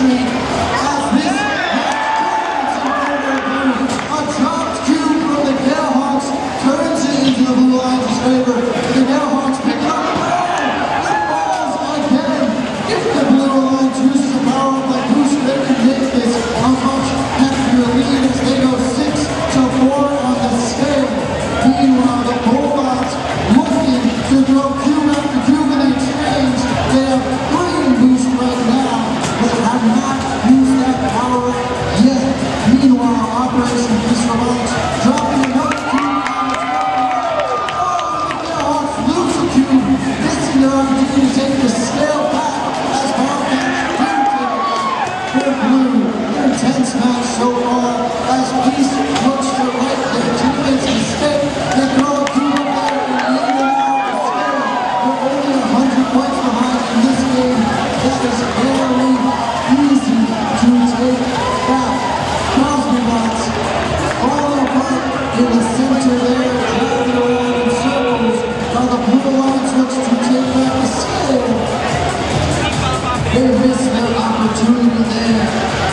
victory as this a dropped cube from the Galeahawks turns it into the Blue Lions' favor. The Galeahawks pick it up and falls again. If the Blue Lions uses the power of like boost, they can make this a much heftier lead as they go 6-4 on the scale. Meanwhile, the Bulldogs looking to throw cube after cube in exchange. They have green boost right now, but have not used that power yet. Meanwhile, Operation Beast Robotics dropping another cube on its way. Oh, the Galeahawks lose a cube, missing their opportunity to take the scale back as Pascack do take it back. They're blue, intense match so far as Beast looks to right their teammates' mistake. They throw a cube up there and lead them out the scale. They're only 100 points behind in this game. That is very easy to take back. Cosmonauts falling apart in the center there, driving around in circles, while the Blue Lions looks to take back the scale. They miss their opportunity there.